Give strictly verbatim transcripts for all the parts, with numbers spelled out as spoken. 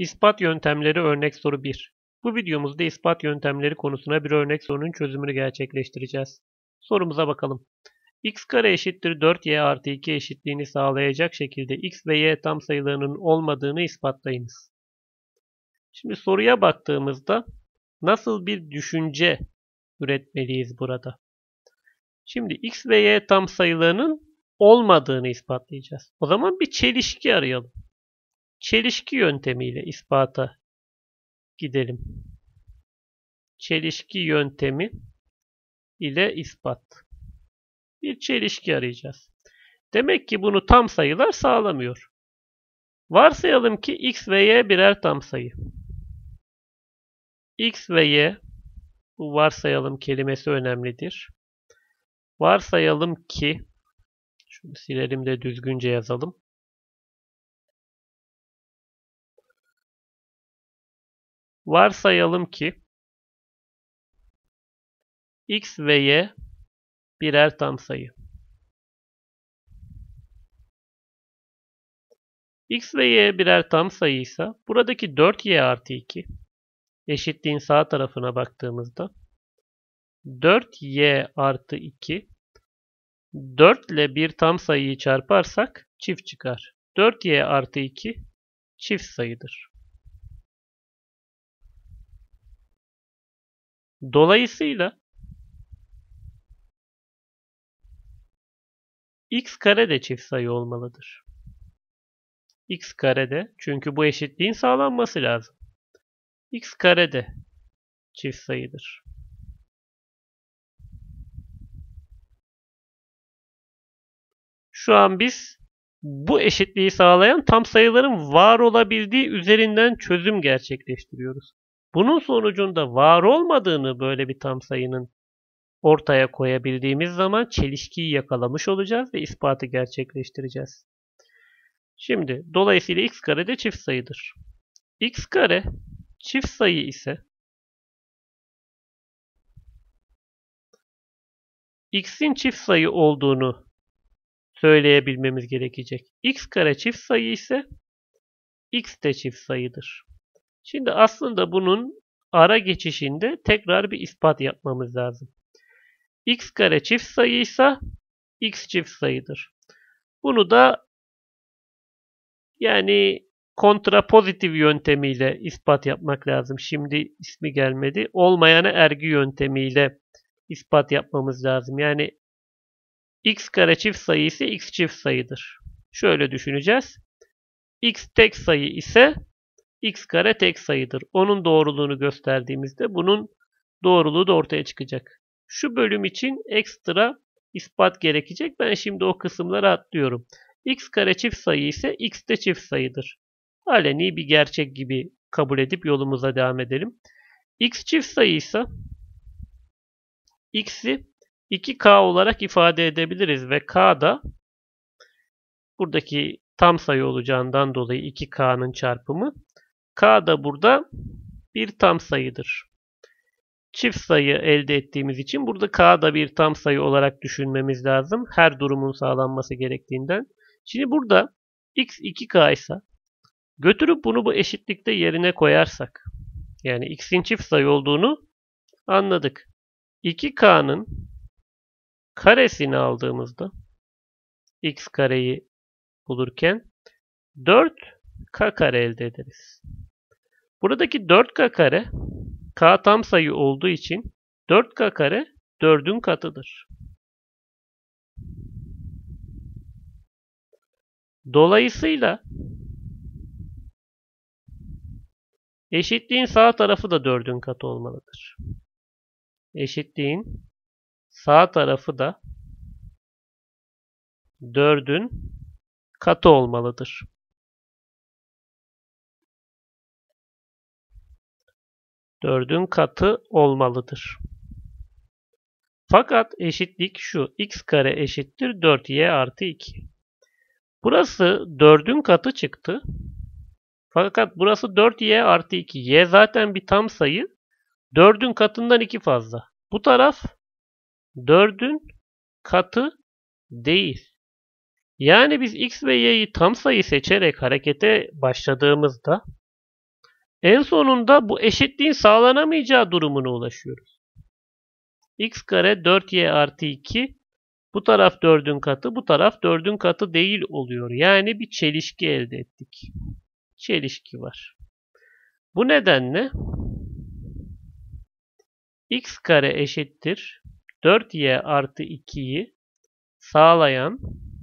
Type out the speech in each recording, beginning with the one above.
İspat yöntemleri örnek soru bir. Bu videomuzda ispat yöntemleri konusuna bir örnek sorunun çözümünü gerçekleştireceğiz. Sorumuza bakalım. X kare eşittir dört y artı iki eşitliğini sağlayacak şekilde x ve y tam sayılarının olmadığını ispatlayınız. Şimdi soruya baktığımızda nasıl bir düşünce üretmeliyiz burada? Şimdi x ve y tam sayılarının olmadığını ispatlayacağız. O zaman bir çelişki arayalım. Çelişki yöntemiyle ispata gidelim. Çelişki yöntemi ile ispat. Bir çelişki arayacağız. Demek ki bunu tam sayılar sağlamıyor. Varsayalım ki x ve y birer tam sayı. X ve y, bu varsayalım kelimesi önemlidir. Varsayalım ki, şunu silelim de düzgünce yazalım. Varsayalım ki x ve y birer tam sayı. X ve y birer tam sayıysa buradaki dört y artı iki eşitliğin sağ tarafına baktığımızda dört y artı iki dört ile bir tam sayıyı çarparsak çift çıkar. dört y artı iki çift sayıdır. Dolayısıyla x kare de çift sayı olmalıdır. X kare de, çünkü bu eşitliğin sağlanması lazım. X kare de çift sayıdır. Şu an biz bu eşitliği sağlayan tam sayıların var olabildiği üzerinden çözüm gerçekleştiriyoruz. Bunun sonucunda var olmadığını böyle bir tam sayının ortaya koyabildiğimiz zaman çelişkiyi yakalamış olacağız ve ispatı gerçekleştireceğiz. Şimdi dolayısıyla x kare de çift sayıdır. X kare çift sayı ise x'in çift sayı olduğunu söyleyebilmemiz gerekecek. X kare çift sayı ise x de çift sayıdır. Şimdi aslında bunun ara geçişinde tekrar bir ispat yapmamız lazım. X kare çift sayıysa x çift sayıdır. Bunu da yani kontrapozitif yöntemiyle ispat yapmak lazım. Şimdi ismi gelmedi. Olmayana ergi yöntemiyle ispat yapmamız lazım. Yani x kare çift sayı ise x çift sayıdır. Şöyle düşüneceğiz. X tek sayı ise x kare tek sayıdır. Onun doğruluğunu gösterdiğimizde bunun doğruluğu da ortaya çıkacak. Şu bölüm için ekstra ispat gerekecek. Ben şimdi o kısımları atlıyorum. X kare çift sayı ise x de çift sayıdır. Aleni bir gerçek gibi kabul edip yolumuza devam edelim. X çift sayı ise x'i iki k olarak ifade edebiliriz ve k da buradaki tam sayı olacağından dolayı iki k'nın çarpımı. K da burada bir tam sayıdır. Çift sayı elde ettiğimiz için burada k da bir tam sayı olarak düşünmemiz lazım. Her durumun sağlanması gerektiğinden. Şimdi burada x iki k ise götürüp bunu bu eşitlikte yerine koyarsak, yani x'in çift sayı olduğunu anladık. iki k'nın karesini aldığımızda x kareyi bulurken dört k kare elde ederiz. Buradaki dört k kare k tam sayı olduğu için dört k kare dördün katıdır. Dolayısıyla eşitliğin sağ tarafı da dördün katı olmalıdır. Eşitliğin sağ tarafı da dördün katı olmalıdır. dördün katı olmalıdır. Fakat eşitlik şu. X kare eşittir dört y artı iki. Burası dördün katı çıktı. Fakat burası dört y artı iki. Y zaten bir tam sayı. dördün katından iki fazla. Bu taraf dördün katı değil. Yani biz x ve y'yi tam sayı seçerek harekete başladığımızda En sonunda bu eşitliğin sağlanamayacağı durumuna ulaşıyoruz. X kare dört y artı iki. Bu taraf dördün katı, bu taraf dördün katı değil oluyor. Yani bir çelişki elde ettik. Çelişki var. Bu nedenle x kare eşittir dört y artı ikiyi sağlayan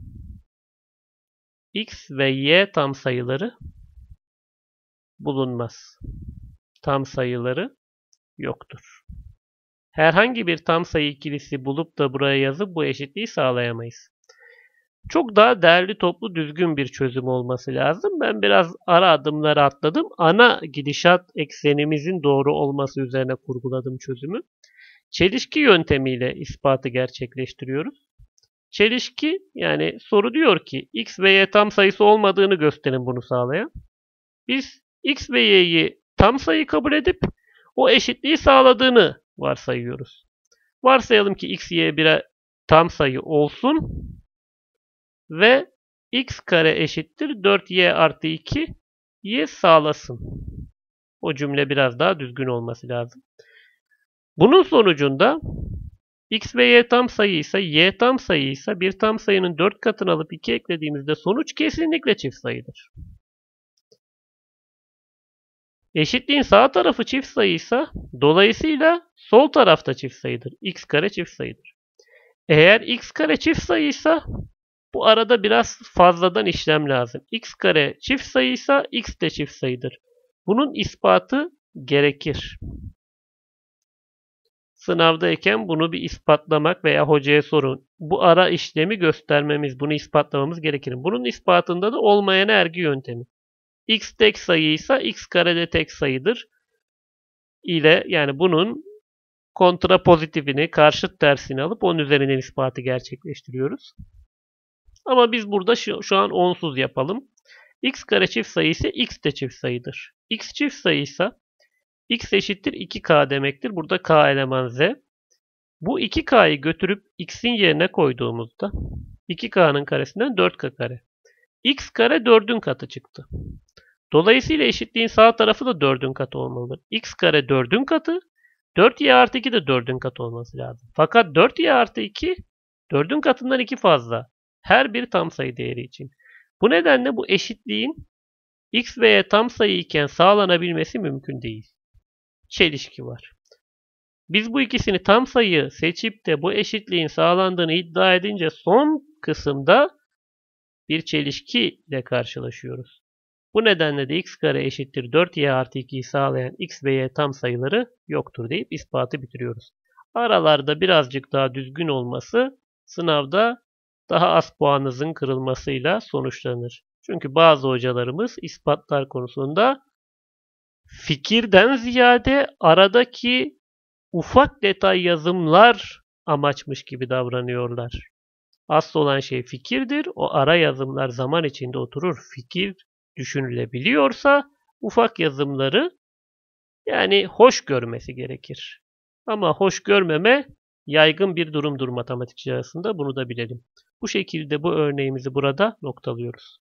x ve y tam sayıları bulunmaz. Tam sayıları yoktur. Herhangi bir tam sayı ikilisi bulup da buraya yazıp bu eşitliği sağlayamayız. Çok daha değerli, toplu, düzgün bir çözüm olması lazım. Ben biraz ara adımları atladım. Ana gidişat eksenimizin doğru olması üzerine kurguladım çözümü. Çelişki yöntemiyle ispatı gerçekleştiriyoruz. Çelişki, yani soru diyor ki x ve y tam sayısı olmadığını gösterin bunu sağlayan. Biz x ve y'yi tam sayı kabul edip o eşitliği sağladığını varsayıyoruz. Varsayalım ki x, y bir tam sayı olsun ve x kare eşittir dört y artı iki'yi sağlasın. O cümle biraz daha düzgün olması lazım. Bunun sonucunda x ve y tam sayıysa, y tam sayıysa bir tam sayının dört katını alıp iki eklediğimizde sonuç kesinlikle çift sayıdır. Eşitliğin sağ tarafı çift sayıysa dolayısıyla sol tarafta çift sayıdır. X kare çift sayıdır. Eğer x kare çift sayıysa bu arada biraz fazladan işlem lazım. X kare çift sayıysa x de çift sayıdır. Bunun ispatı gerekir. Sınavdayken bunu bir ispatlamak veya hocaya sorun. Bu ara işlemi göstermemiz, bunu ispatlamamız gerekir. Bunun ispatında da olmayan ergi yöntemi. X tek sayıysa x kare de tek sayıdır. İle yani bunun kontrapozitifini, karşıt tersini alıp onun üzerinden ispatı gerçekleştiriyoruz. Ama biz burada şu, şu an onsuz yapalım. X kare çift sayı ise x de çift sayıdır. X çift sayıysa x eşittir iki k demektir. Burada k eleman z. Bu iki k'yı götürüp x'in yerine koyduğumuzda iki k'nın karesinden dört k kare. X kare dördün katı çıktı. Dolayısıyla eşitliğin sağ tarafı da dördün katı olmalıdır. X kare dördün katı, dört y artı iki de dördün katı olması lazım. Fakat dört y artı iki dördün katından iki fazla. Her bir tam sayı değeri için. Bu nedenle bu eşitliğin x ve y tam sayı iken sağlanabilmesi mümkün değil. Çelişki var. Biz bu ikisini tam sayı seçip de bu eşitliğin sağlandığını iddia edince son kısımda bir çelişki ile karşılaşıyoruz. Bu nedenle de x kare eşittir dört y artı iki'yi sağlayan x ve y tam sayıları yoktur deyip ispatı bitiriyoruz. Aralarda birazcık daha düzgün olması sınavda daha az puanınızın kırılmasıyla sonuçlanır. Çünkü bazı hocalarımız ispatlar konusunda fikirden ziyade aradaki ufak detay yazımlar amaçmış gibi davranıyorlar. Asıl olan şey fikirdir. O ara yazımlar zaman içinde oturur. Fikir düşünülebiliyorsa ufak yazımları yani hoş görmesi gerekir. Ama hoş görmeme yaygın bir durumdur matematikçi arasında. Bunu da bilelim. Bu şekilde bu örneğimizi burada noktalıyoruz.